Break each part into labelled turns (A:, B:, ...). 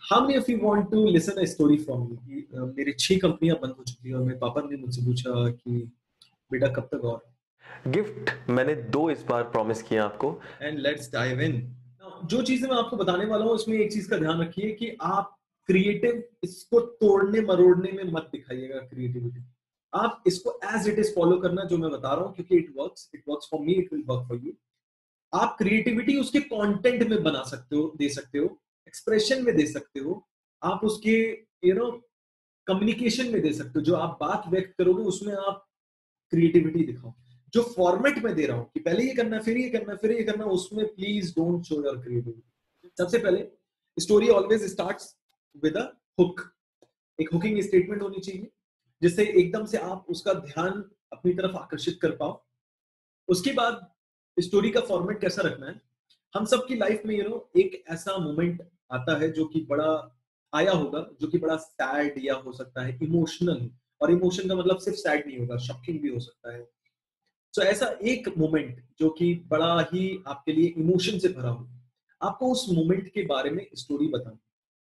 A: How many of you want to listen a story from me? मेरी 6 कंपनियां बंद हो चुकी हैं और मेरे पापा ने मुझसे पूछा कि बेटा कब तक और।
B: गिफ्ट मैंने 2 इस बार प्रॉमिस किए आपको।
A: And let's dive in. जो चीजें मैं आपको बताने वाला हूँ उसमें एक चीज का ध्यान रखिए कि आप क्रिएटिव इसको तोड़ने मरोड़ने में मत दिखाइएगा क्रिएटिविटी। आप इसको एज इट इज फॉलो करना जो मैं बता रहा हूँ, क्योंकि it works for me, it will work for you. आप क्रिएटिविटी उसके कंटेंट में बना सकते हो, दे सकते हो, एक्सप्रेशन में दे सकते हो, आप उसके कम्युनिकेशन में दे सकते हो। जो आप बात व्यक्त करोगे उसमें आप क्रिएटिविटी दिखाओ। जो फॉर्मेट में दे रहा हूं कि पहले ये करना फिर ये करना फिर ये करना, उसमें please don't show your creativity. सबसे पहले story always starts with a hook. एक हुकिंग स्टेटमेंट होनी चाहिए जिससे एकदम से आप उसका ध्यान अपनी तरफ आकर्षित कर पाओ। उसके बाद स्टोरी का फॉर्मेट कैसा रखना है। हम सबकी लाइफ में एक ऐसा मोमेंट आता है जो कि बड़ा आया होगा, जो कि बड़ा सैड या हो सकता है इमोशनल। और इमोशन का मतलब सिर्फ सैड नहीं होगा, शॉकिंग भी हो सकता है। सो ऐसा एक मोमेंट जो कि बड़ा ही आपके लिए इमोशन से भरा हो, आपको उस मोमेंट के बारे में स्टोरी बतानी।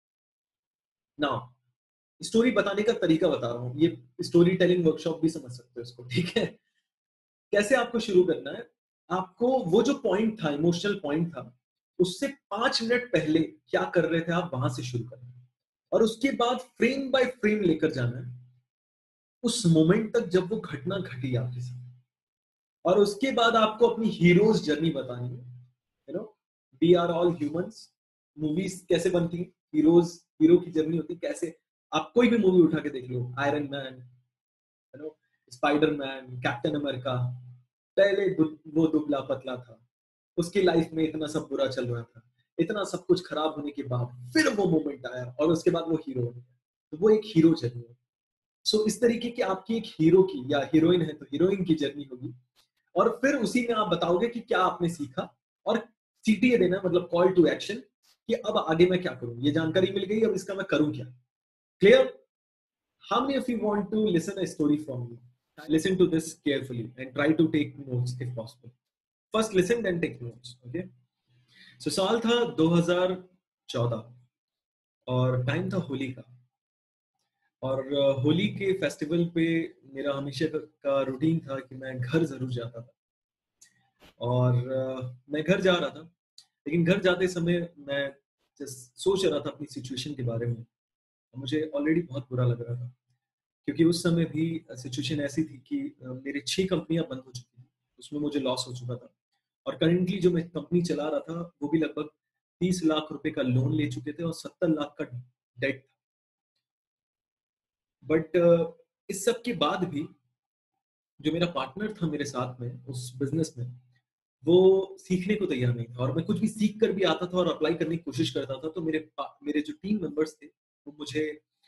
A: नाउ स्टोरी बताने का तरीका बता रहा हूँ, ये स्टोरी टेलिंग वर्कशॉप भी समझ सकते हो इसको, ठीक है। कैसे आपको शुरू करना है। आपको वो जो पॉइंट था, इमोशनल पॉइंट था, उससे 5 मिनट पहले क्या कर रहे थे आप, वहां से शुरू करना है। और उसके बाद फ्रेम बाय फ्रेम लेकर जाना है उस मोमेंट तक जब वो घटना घटी आपके साथ। और उसके बाद आपको अपनी हीरोज जर्नी बतानी है। No we are all humans. Movies कैसे बनती हैं, हीरोज, हीरो की जर्नी होती है कैसे। आप कोई भी मूवी उठा के देख लो, Iron Man, Spiderman, Captain America. पहले वो दुबला पतला था, उसकी लाइफ में इतना सब बुरा चल रहा था, इतना सब कुछ खराब होने के बाद फिर वो मोमेंट आया और उसके बाद वो हीरो हो गया। तो वो एक हीरो जर्नी है। सो इस तरीके की आपकी एक हीरो की, या हीरोइन है तो हीरोइन की जर्नी होगी। और फिर उसी में आप बताओगे कि क्या आपने सीखा। और सीटीए देना, मतलब कॉल टू एक्शन, कि अब आगे मैं क्या करूं, ये जानकारी मिल गई, अब इसका मैं करूं क्या। Clear. How many of you want to listen a story from me? Listen to this carefully and try to take notes if possible. First listen then take notes. Okay. So साल था 2014 और टाइम था होली का। और होली के festival पे मेरा हमेशा का रूटीन था कि मैं घर जरूर जाता था। और मैं घर जा रहा था, लेकिन घर जाते समय मैं just सोच रहा था अपनी सिचुएशन के बारे में। मुझे ऑलरेडी बहुत बुरा लग रहा था, क्योंकि उस समय भी सिचुएशन ऐसी थी कि मेरी 6 कंपनियां बंद हो चुकी थी, उसमें मुझे लॉस हो चुका था। और करंटली जो मैं कंपनी चला रहा था वो भी लगभग 30 लाख रुपए का लोन ले चुके थे और 70 लाख का डेट था। बट इस सब के बाद भी जो मेरा पार्टनर था मेरे साथ में उस बिजनेस में, वो सीखने को तैयार नहीं था। और मैं कुछ भी सीख कर भी आता था और अप्लाई करने की कोशिश करता था, तो मेरे जो टीम मेंबर्स थे वो मुझे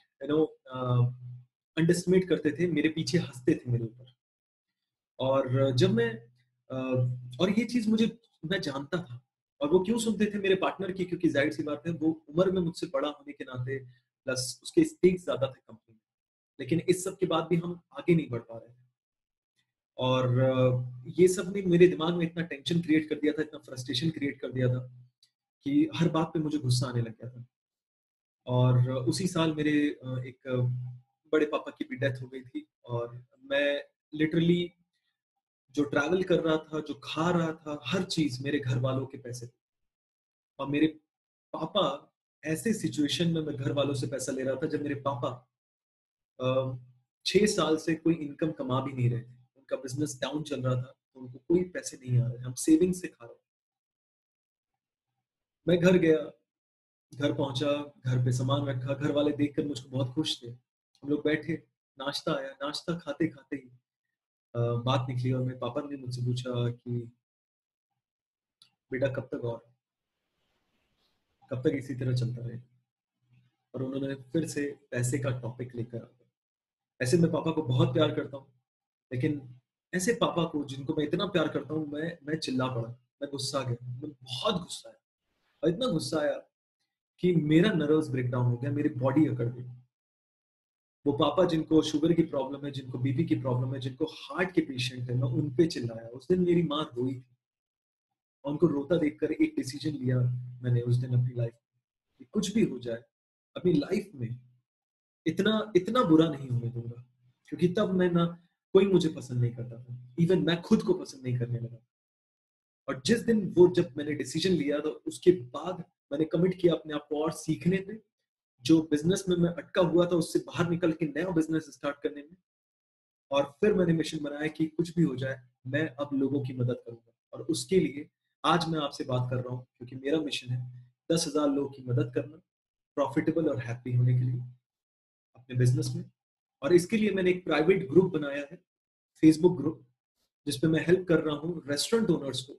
A: अंडरस्टिमेट करते थे, मेरे पीछे हंसते थे मेरे ऊपर। और जब मैं और ये चीज मुझे, मैं जानता था। और वो क्यों सुनते थे मेरे पार्टनर की, क्योंकि जाहिर सी बात है वो उम्र में मुझसे बड़ा होने के नाते, प्लस उसके स्टेक्स ज्यादा थे कंपनी में। लेकिन इस सब के बाद भी हम आगे नहीं बढ़ पा रहे थे। और ये सब ने मेरे दिमाग में इतना टेंशन क्रिएट कर दिया था, इतना फ्रस्ट्रेशन क्रिएट कर दिया था कि हर बात पे मुझे गुस्सा आने लग गया था। और उसी साल मेरे एक बड़े पापा की भी डेथ हो गई थी। और मैं लिटरली जो ट्रैवल कर रहा था, जो खा रहा था, हर चीज मेरे घर वालों के पैसे थे। और मेरे पापा, ऐसे सिचुएशन में मैं घर वालों से पैसा ले रहा था जब मेरे पापा 6 साल से कोई इनकम कमा भी नहीं रहे थे। उनका बिजनेस डाउन चल रहा था, तो उनको कोई पैसे नहीं आ रहे थे, हम सेविंग से खा रहे थे। मैं घर गया, घर पहुंचा, घर पे सामान रखा, घर वाले देखकर मुझको बहुत खुश थे। हम लोग बैठे, नाश्ता आया, नाश्ता खाते खाते ही बात निकली और मेरे पापा ने मुझसे पूछा कि बेटा कब तक और, कब तक इसी तरह चलता रहेगा। और उन्होंने फिर से पैसे का टॉपिक लेकर आ गए। ऐसे मैं पापा को बहुत प्यार करता हूँ, लेकिन ऐसे पापा को जिनको मैं इतना प्यार करता हूँ, मैं चिल्ला पड़ा, मैं गुस्सा गया, मैं बहुत गुस्सा आया। और इतना गुस्सा आया कि मेरा नर्व्स ब्रेकडाउन हो गया, मेरी बॉडी अकड़ गई। वो पापा जिनको शुगर की प्रॉब्लम है, जिनको बीपी की प्रॉब्लम है, जिनको हार्ट के पेशेंट है, मैं उन पे चिल्लाया। उस दिन मेरी माँ रोई थी और उनको रोता देखकर एक डिसीजन लिया मैंने उस दिन अपनी लाइफ में कि कुछ भी हो जाए, अपनी लाइफ में इतना इतना बुरा नहीं होने दूंगा, क्योंकि तब मैं ना, कोई मुझे पसंद नहीं करता था, इवन मैं खुद को पसंद नहीं करने लगा। और जिस दिन वो जब मैंने डिसीजन लिया तो उसके बाद मैंने कमिट किया अपने आप को और सीखने पे, जो बिजनेस में मैं अटका हुआ था उससे बाहर निकल के नया बिजनेस स्टार्ट करने में। और फिर मैंने मिशन बनाया कि कुछ भी हो जाए मैं अब लोगों की मदद करूंगा, और उसके लिए आज मैं आपसे बात कर रहा हूँ, क्योंकि मेरा मिशन है 10,000 लोगों की मदद करना, प्रॉफिटेबल और हैप्पी होने के लिए अपने बिजनेस में। और इसके लिए मैंने एक प्राइवेट ग्रुप बनाया है, फेसबुक ग्रुप, जिसपे मैं हेल्प कर रहा हूँ रेस्टोरेंट ओनर्स को,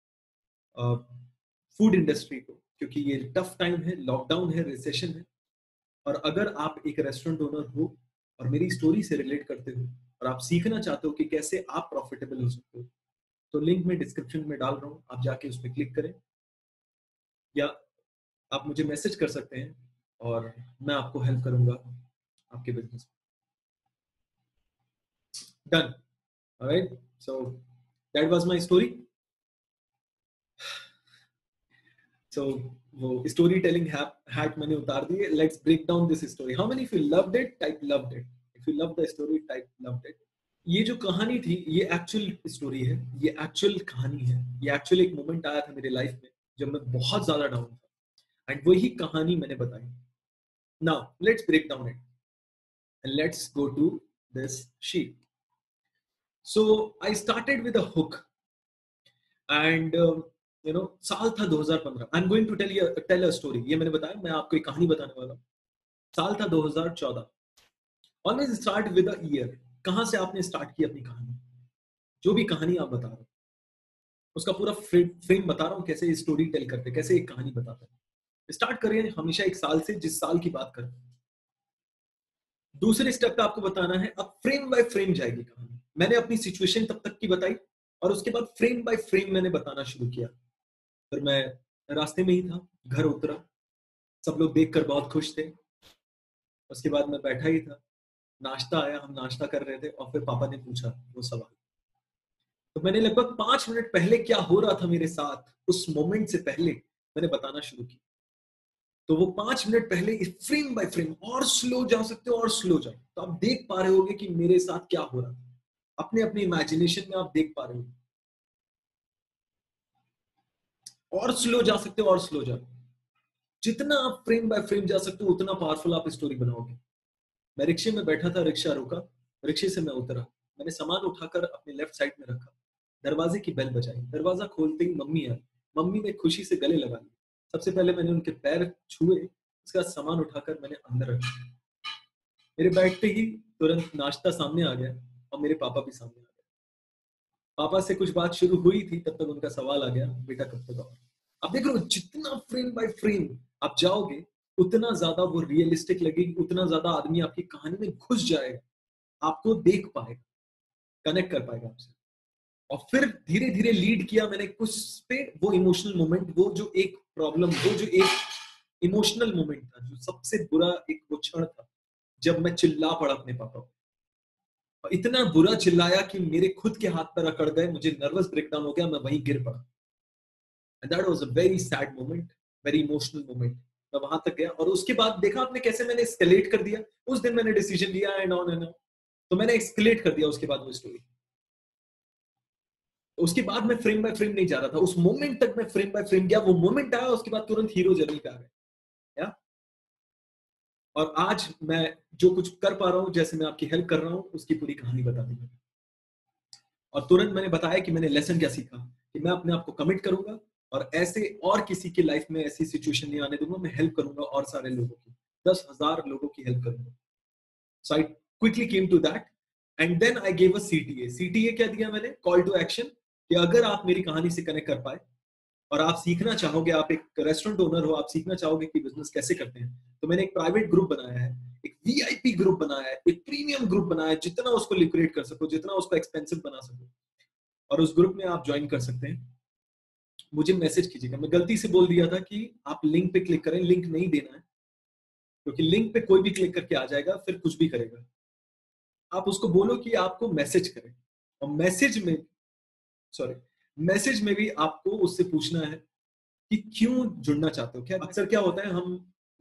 A: फूड इंडस्ट्री को, क्योंकि ये टफ टाइम है, लॉकडाउन है, रिसेशन है। और अगर आप एक रेस्टोरेंट ओनर हो और मेरी स्टोरी से रिलेट करते हो और आप सीखना चाहते हो कि कैसे आप प्रॉफिटेबल हो सकते हो, तो लिंक मैं डिस्क्रिप्शन में डाल रहा हूँ, आप जाके उस पर क्लिक करें, या आप मुझे मैसेज कर सकते हैं और मैं आपको हेल्प करूंगा आपके बिजनेस में। Done. Alright, so that was my story. So वो स्टोरी टेलिंग हैट मैंने उतार दी है। Let's break down this story. How many if you loved it type loved it, if you love the story type loved it. ये जो कहानी थी ये एक्चुअल स्टोरी है, ये एक्चुअल कहानी है, ये एक्चुअल एक मोमेंट आया था मेरे लाइफ में जब मैं बहुत ज्यादा डाउन था, एंड वही कहानी मैंने बताई। Now let's break down it and let's go to this sheet. So I started with a hook, and साल था 2015। I am going to tell a story. ये मैंने बताया, मैं आपको एक कहानी बताने वाला हूँ। साल था 2014। Always start with a year. कहां से आपने स्टार्ट की अपनी कहानी, जो भी कहानी आप बता रहे हो उसका पूरा फ्रेम बता रहा हूँ, कैसे स्टोरी टेल करते, कैसे एक कहानी बताते हैं। स्टार्ट करिए हमेशा एक साल से, जिस साल की बात करें। दूसरे स्टेप पे आपको बताना है, अब फ्रेम बाय फ्रेम जाएगी कहानी। मैंने अपनी सिचुएशन तब तक की बताई और उसके बाद फ्रेम बाय फ्रेम मैंने बताना शुरू किया। फिर मैं रास्ते में ही था, घर उतरा, सब लोग देखकर बहुत खुश थे। उसके बाद मैं बैठा ही था, नाश्ता आया, हम नाश्ता कर रहे थे और फिर पापा ने पूछा वो सवाल। तो मैंने लगभग 5 मिनट पहले क्या हो रहा था मेरे साथ, उस मोमेंट से पहले मैंने बताना शुरू किया। तो वो 5 मिनट पहले इस फ्रेम बाय फ्रेम, और स्लो जा सकते हो और स्लो जाओ, तो आप देख पा रहे होगे कि मेरे साथ क्या हो रहा था। अपने अपने इमेजिनेशन में आप देख पा रहे हो। और स्लो जा सकते हो और स्लो जाओ, जितना आप फ्रेम बाय फ्रेम जा सकते हो उतना पावरफुल आप स्टोरी बनाओगे। मैं रिक्शे में बैठा था, रिक्शा रुका, रिक्शे से मैं उतरा, मैंने सामान उठाकर अपने लेफ्ट साइड में रखा, दरवाजे की बेल बजाई, दरवाजा खोलते ही मम्मी आई। मम्मी ने खुशी से गले लगा लिया। सबसे पहले मैंने उनके पैर छुए, उसके बाद सामान उठाकर मैंने अंदर रखा। मेरे बैठते ही तुरंत नाश्ता सामने आ गया और मेरे पापा भी सामने आ गए। पापा से कुछ बात शुरू हुई थी, तब तक उनका सवाल आ गया, बेटा कब तक आओ। अब देख रहे हो, जितना फ्रेम बाय फ्रेम आप जाओगे उतना ज्यादा वो रियलिस्टिक लगेगी, उतना ज्यादा आदमी आपकी कहानी में घुस जाएगा, आपको देख पाएगा, कनेक्ट कर पाएगा आपसे। और फिर धीरे धीरे लीड किया मैंने कुछ पे, वो इमोशनल मोमेंट, वो जो एक प्रॉब्लम, वो जो एक इमोशनल मोमेंट था, जो सबसे बुरा एक वो क्षण था जब मैं चिल्ला पड़ा अपने पापा को। और इतना बुरा चिल्लाया कि मेरे खुद के हाथ पैर अकड़ गए, मुझे नर्वस ब्रेकडाउन हो गया, मैं वहीं गिर पड़ा। And that was a very sad moment, very emotional moment. मैं वहां तक गया और उसके बाद देखा आपने कैसे मैंने एस्केलेट कर दिया। उस दिन मैंने डिसीजन लिया एंड ऑन एंड ऑन, तो मैंने एस्केलेट कर दिया उसके बाद वो स्टोरी। उसके बाद मैं फ्रेम बाय फ्रेम नहीं जा रहा था, उस मोमेंट तक मैं फ्रेम बाय फ्रेम गया, वो मोमेंट आया उसके बाद तुरंत हीरो जर्नी पे आ गया, या? और आज मैं जो कुछ कर पा रहा हूं, जैसे मैं आपकी हेल्प कर रहा हूं, उसकी पूरी कहानी बता दी मैंने। और तुरंत मैंने बताया कि मैंने लेसन क्या सीखा, कि मैं अपने आप को कमिट करूंगा और ऐसे और किसी की लाइफ में ऐसी सिचुएशन नहीं आने दूंगा, मैं हेल्प करूंगा और सारे लोगों की, 10,000 लोगों की हेल्प करूंगा। So I quickly came to that and then I gave a CTA. CTA क्या दिया मैंने? कॉल टू एक्शन, कि अगर आप मेरी कहानी से कनेक्ट कर पाए और आप सीखना चाहोगे, आप एक रेस्टोरेंट ओनर हो, आप सीखना चाहोगे कि बिजनेस कैसे करते हैं, तो मैंने एक प्राइवेट ग्रुप बनाया है, एक वीआईपी ग्रुप बनाया है, एक प्रीमियम ग्रुप बनाया है, जितना उसको लिक्विडेट कर सको, जितना उसको एक्सपेंसिव बना सको। और उस ग्रुप में आप ज्वाइन कर सकते हैं। मुझे मैसेज कीजिएगा। मैं गलती से बोल दिया था कि आप लिंक पे क्लिक करें, लिंक नहीं देना है, क्योंकि लिंक पे कोई भी क्लिक करके आ जाएगा, फिर कुछ भी करेगा। आप उसको बोलो कि आपको मैसेज करें, और सॉरी मैसेज में भी आपको उससे पूछना है कि क्यों जुड़ना चाहते हो। क्या अक्सर क्या होता है, हम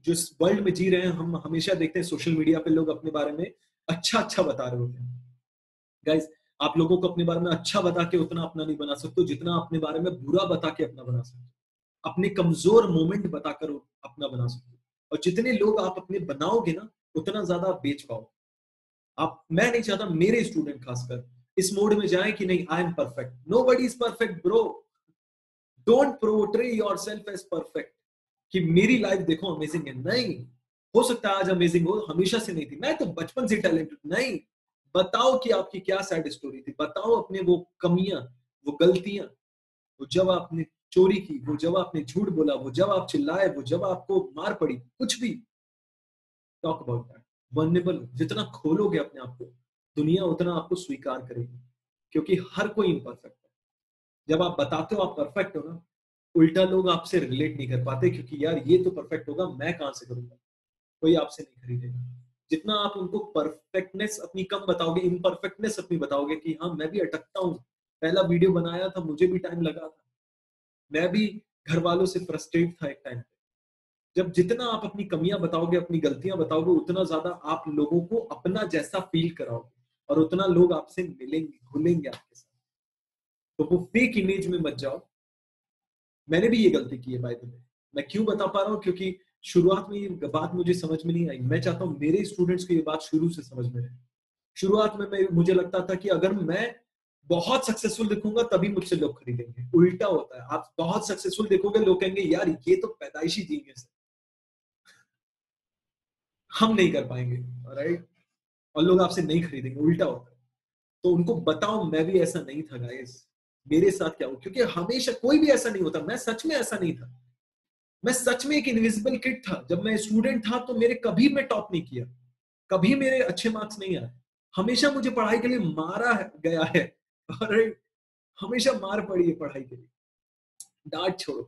A: जो इस वर्ल्ड में जी रहे हैं, हम हमेशा देखते हैं सोशल मीडिया पे लोग अपने बारे में अच्छा बता रहे होते हैं। गाइस, आप लोगों को अपने बारे में अच्छा बता के उतना अपना नहीं बना सकते जितना अपने बारे में बुरा बता के अपना बना सकते हो। अपने कमजोर मोमेंट बताकर अपना बना सकते हो, और जितने लोग आप अपने बनाओगे ना, उतना ज्यादा आप बेच पाओगे। मैं नहीं चाहता मेरे स्टूडेंट खासकर इस मोड में जाए कि नहीं I am perfect. Nobody is perfect bro. Don't portray yourself as perfect कि मेरी लाइफ देखो अमेजिंग है। नहीं, हो सकता है आज अमेजिंग हो, हमेशा से नहीं थी, मैं तो बचपन से टैलेंटेड नहीं। बताओ कि आपकी क्या सैड स्टोरी थी, बताओ अपने वो कमियां, वो गलतियां, वो जब आपने चोरी की, वो जब आपने झूठ बोला, वो जब आप चिल्लाए, वो जब आपको मार पड़ी, कुछ भी। Talk about that. वल्नरेबल, जितना खोलोगे अपने आप को, दुनिया उतना आपको स्वीकार करेगी, क्योंकि हर कोई इम्परफेक्ट है। जब आप बताते हो आप परफेक्ट हो ना, उल्टा लोग आपसे रिलेट नहीं कर पाते, क्योंकि यार ये तो परफेक्ट होगा, मैं कहां से करूंगा। कोई आपसे नहीं खरीदेगा। जितना आप उनको परफेक्टनेस अपनी कम बताओगे, इम्परफेक्टनेस अपनी बताओगे कि हाँ मैं भी अटकता हूँ, पहला वीडियो बनाया था मुझे भी टाइम लगा था, मैं भी घर वालों से फ्रस्ट्रेट था एक टाइम पे। जब जितना आप अपनी कमियां बताओगे, अपनी गलतियां बताओगे, उतना ज्यादा आप लोगों को अपना जैसा फील कराओगे, और उतना लोग आपसे मिलेंगे, घुलेंगे आपके साथ। तो वो फेक इमेज में मत जाओ। मैंने भी ये गलती की है बाय द वे। मैं क्यों बता पा रहा हूँ, क्योंकि शुरुआत में ये बात मुझे समझ में नहीं आई। मैं चाहता हूँ मेरे स्टूडेंट्स को ये बात शुरू से समझ में आए। शुरुआत में मुझे लगता था कि अगर मैं बहुत सक्सेसफुल दिखूंगा तभी मुझसे लोग खरीदेंगे। उल्टा होता है, आप बहुत सक्सेसफुल देखोगे, लोग कहेंगे यार ये तो पैदाइशी जीनियस है, हम नहीं कर पाएंगे, राइट। और लोग आपसे नहीं खरीदेंगे, उल्टा होता है। तो उनको बताओ मैं भी ऐसा नहीं था गाइस, मेरे साथ क्या हो, क्योंकि हमेशा कोई भी ऐसा नहीं होता। मैं सच में ऐसा नहीं था, मैं सच में एक इनविजिबल किड था। जब मैं स्टूडेंट था तो मेरे कभी मैं टॉप नहीं किया, कभी मेरे अच्छे मार्क्स नहीं आए। हमेशा मुझे पढ़ाई के लिए मारा गया है, और हमेशा मार पड़ी है पढ़ाई के लिए। डांट छोड़ो,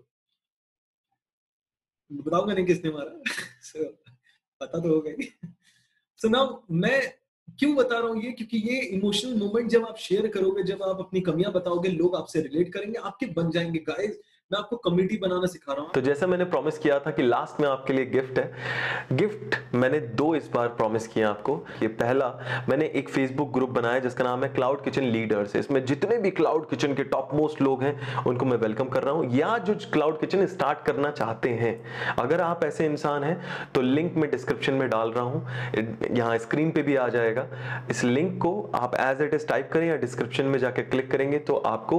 A: बताऊंगा नहीं किसने मारा। So, पता तो होगा ही। So now, मैं क्यों बता रहा हूँ ये, क्योंकि ये इमोशनल मोमेंट जब आप शेयर करोगे, जब आप अपनी कमियां बताओगे, लोग आपसे रिलेट करेंगे, आपके बन जाएंगे। गाइस, मैं आपको कम्युनिटी बनाना सिखा रहा हूँ।
B: तो जैसा मैंने प्रॉमिस किया था कि लास्ट में आपके लिए गिफ्ट है। गिफ्ट मैंने 2 इस बार प्रॉमिस किया आपको। ये पहला, मैंने एक फेसबुक ग्रुप बनाया जिसका नाम है क्लाउड किचन लीडर्स। इसमें जितने भी क्लाउड किचन के टॉप मोस्ट लोग हैं उनको मैं वेलकम कर रहा हूं, या जो क्लाउड किचन स्टार्ट करना चाहते हैं। अगर आप ऐसे इंसान हैं तो लिंक मैं डिस्क्रिप्शन में डाल रहा हूं, यहाँ स्क्रीन पे भी आ जाएगा। इस लिंक को आप एज इट इज टाइप करें या डिस्क्रिप्शन में जाकर क्लिक करेंगे तो आपको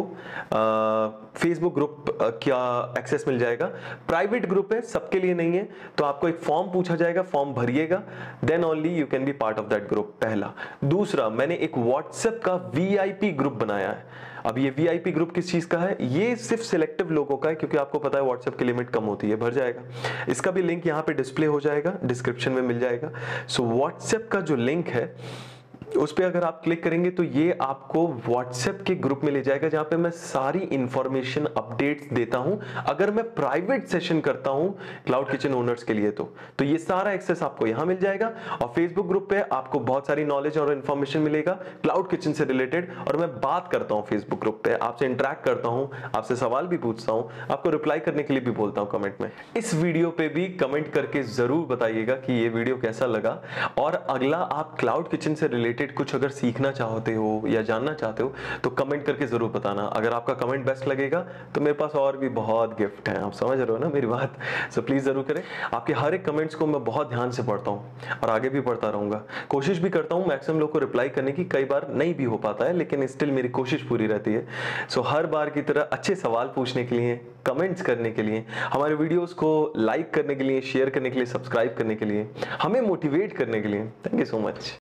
B: फेसबुक ग्रुप का एक्सेस मिल जाएगा। प्राइवेट ग्रुप है, सबके लिए नहीं है। तो आपको एक फॉर्म पूछा जाएगा, फॉर्म भरिएगा, then only you can be part of that group. पहला। दूसरा, मैंने एक व्हाट्सएप का वीआईपी ग्रुप बनाया है। अब ये वीआईपी ग्रुप किस चीज का है? ये सिर्फ सिलेक्टिव लोगों का है, क्योंकि आपको पता है व्हाट्सएप की लिमिट कम होती है, भर जाएगा। इसका भी लिंक यहाँ पे डिस्प्ले हो जाएगा, डिस्क्रिप्शन में मिल जाएगा। सो व्हाट्सएप का जो लिंक है उस पे अगर आप क्लिक करेंगे तो ये आपको व्हाट्सएप के ग्रुप में ले जाएगा, जहां पे मैं सारी इंफॉर्मेशन अपडेट्स देता हूं। अगर मैं प्राइवेट सेशन करता हूं क्लाउड किचन ओनर्स के लिए तो ये सारा एक्सेस आपको यहां मिल जाएगा। और फेसबुक ग्रुप पे आपको बहुत सारी नॉलेज और इंफॉर्मेशन मिलेगा क्लाउड किचन से रिलेटेड। और मैं बात करता हूं फेसबुक ग्रुप पे, आपसे इंटरेक्ट करता हूं, आपसे सवाल भी पूछता हूं, आपको रिप्लाई करने के लिए भी बोलता हूं कमेंट में। इस वीडियो पे भी कमेंट करके जरूर बताइएगा कि ये वीडियो कैसा लगा। और अगला आप क्लाउड किचन से रिलेटेड कुछ अगर सीखना चाहते हो या जानना चाहते हो तो कमेंट करके जरूर बताना। अगर आपका कमेंट बेस्ट लगेगा तो मेरे पास और भी बहुत गिफ्ट हैं, आप समझ रहे हो ना मेरी बात। सो प्लीज जरूर करें। आपके हर एक कमेंट्स को मैं बहुत ध्यान से पढ़ता हूं और आगे भी पढ़ता रहूंगा। कोशिश भी करता हूं मैक्सिमम लोग को रिप्लाई करने की, कई बार नहीं भी हो पाता है, लेकिन स्टिल मेरी कोशिश पूरी रहती है। सो हर बार की तरह अच्छे सवाल पूछने के लिए, कमेंट्स करने के लिए, हमारे वीडियोस को लाइक करने के लिए, शेयर करने के लिए, सब्सक्राइब करने के लिए, हमें मोटिवेट करने के लिए, थैंक यू सो मच।